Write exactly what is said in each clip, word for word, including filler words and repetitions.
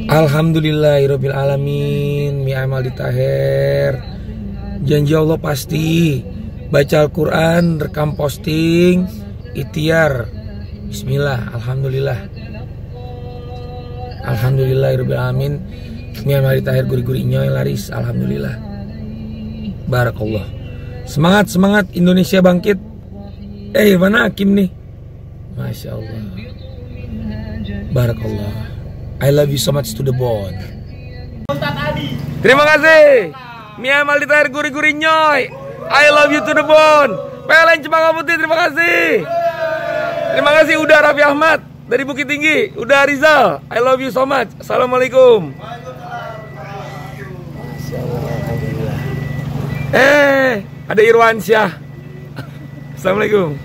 Alhamdulillahirabbil alamin. Mi amal ditaher. Janji Allah pasti. Baca Al-Quran, rekam posting, ikhtiar. Bismillah, alhamdulillah. Alhamdulillahirabbil alamin. Mi amal ditaher guri-guri nyoy laris, alhamdulillah. Barakallah. Semangat, semangat, Indonesia bangkit. Eh, mana Hakim nih? Masya Allah. Barakallah. I love you so much to the bone. Terima kasih. Mi amal ditaher guri-guri nyoy. I love you to the bone. P L N Cempaka Putih, terima kasih. Terima kasih Uda Raffi Ahmad dari Bukit Tinggi. Uda Rizal, I love you so much. Assalamualaikum. Eh, ada Irwansyah. Assalamualaikum.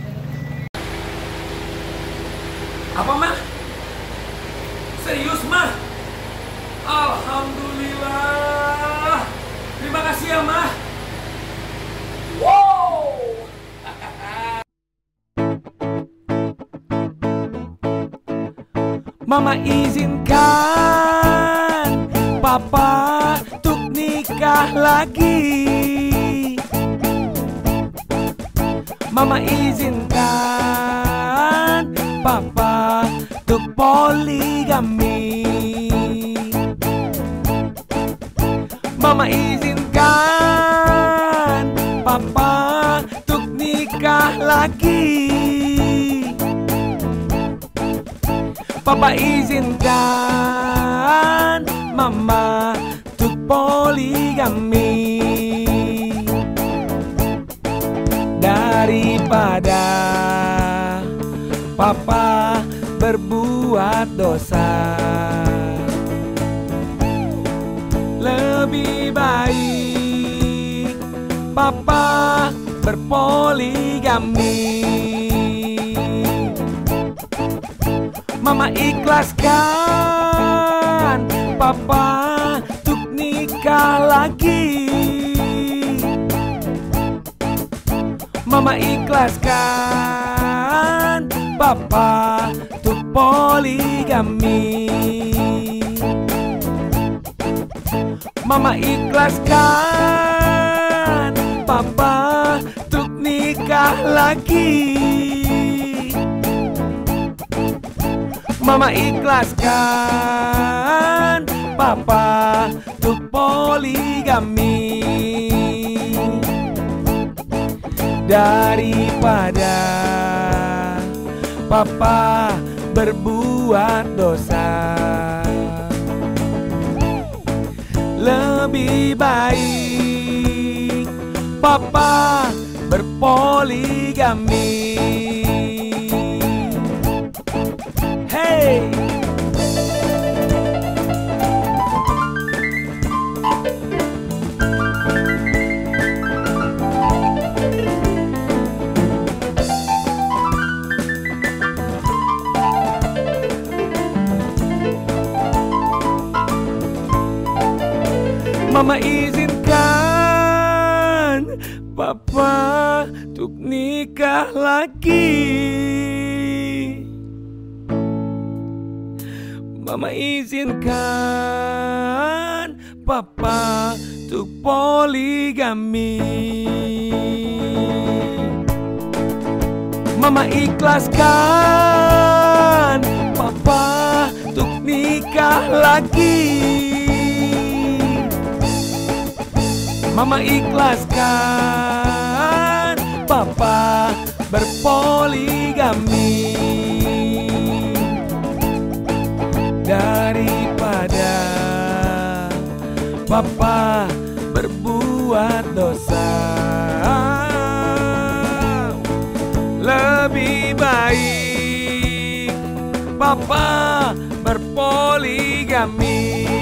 Apa mah? Serius mah? Alhamdulillah. Terima kasih ya mah. Wow. Mama izinkan Papa untuk nikah lagi. Mama izinkan Papa untuk poligami. Mama izinkan Papa untuk nikah lagi. Papa izinkan Mama untuk poligami. Daripada Papa berbuat dosa, lebih baik Papa berpoligami. Mama ikhlaskan Papa untuk nikah lagi. Mama ikhlaskan Papa untuk poligami. Mama ikhlaskan Papa untuk nikah lagi. Mama ikhlaskan Papa untuk poligami. Daripada Papa berbuat dosa, lebih baik Papa berpoligami. Hey. Mama izinkan Papa untuk nikah lagi. Mama izinkan Papa untuk poligami. Mama ikhlaskan Papa untuk nikah lagi. Mama ikhlaskan Papa berpoligami. Daripada Papa berbuat dosa, lebih baik Papa berpoligami.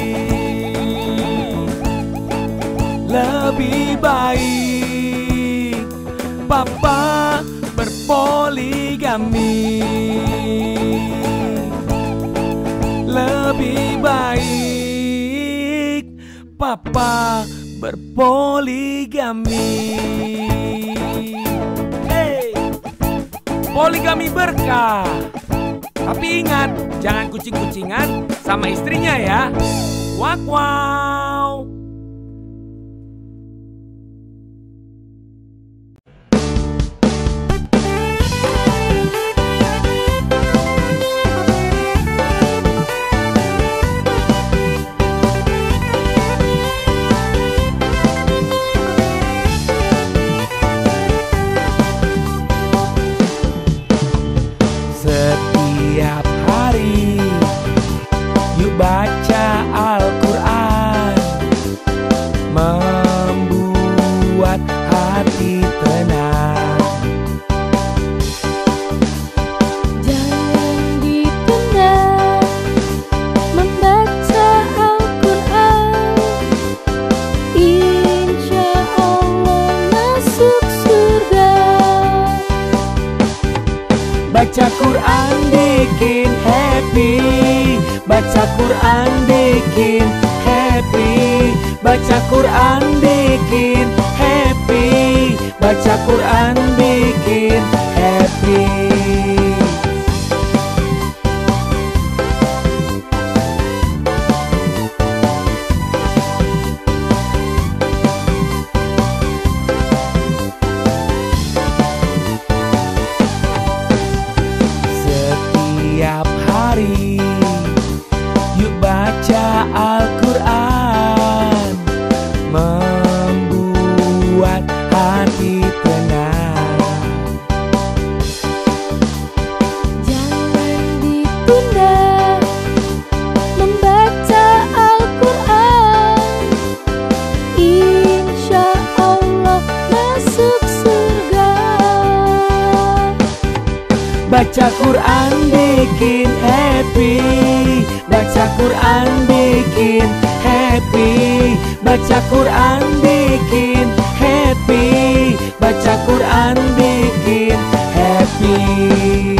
Lebih baik Papa berpoligami. Lebih baik Papa berpoligami. Hey, poligami berkah. Tapi ingat, jangan kucing-kucingan sama istrinya ya. Wak wow. Setiap hari yuk baca Al-Quran, membuat hati tenang. Jangan ditunda membaca Al-Quran, insya Allah masuk surga. Baca Quran bikin happy, baca Quran bikin happy, baca Quran bikin happy, baca Quran bikin happy. Setiap hari yuk baca Al-Quran, membuat hati tenang. Jangan ditunda membaca Al-Quran, insya Allah masuk surga. Baca Quran bikin happy, baca Quran bikin happy, baca Quran bikin happy, baca Quran bikin happy.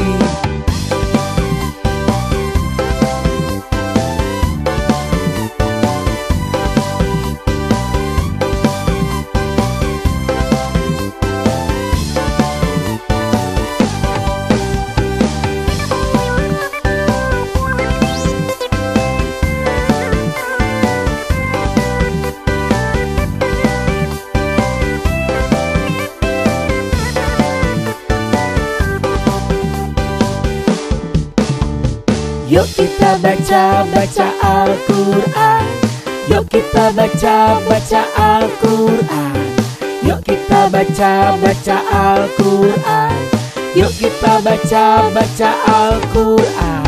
Yuk kita baca-baca Al-Quran, yuk kita baca-baca Al-Quran, yuk kita baca-baca Al-Quran, yuk kita baca-baca Al-Quran.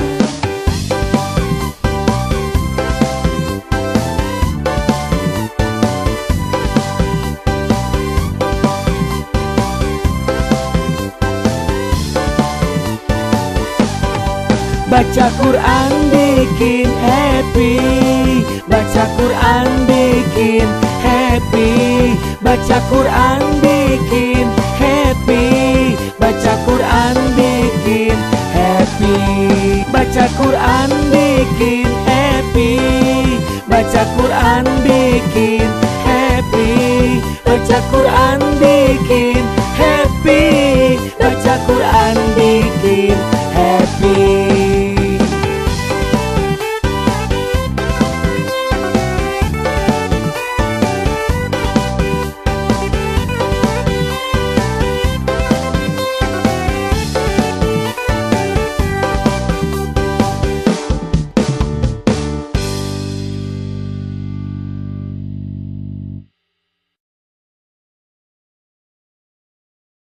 Baca Quran bikin happy, baca Quran bikin happy, baca Quran bikin happy, baca Quran bikin happy, baca Quran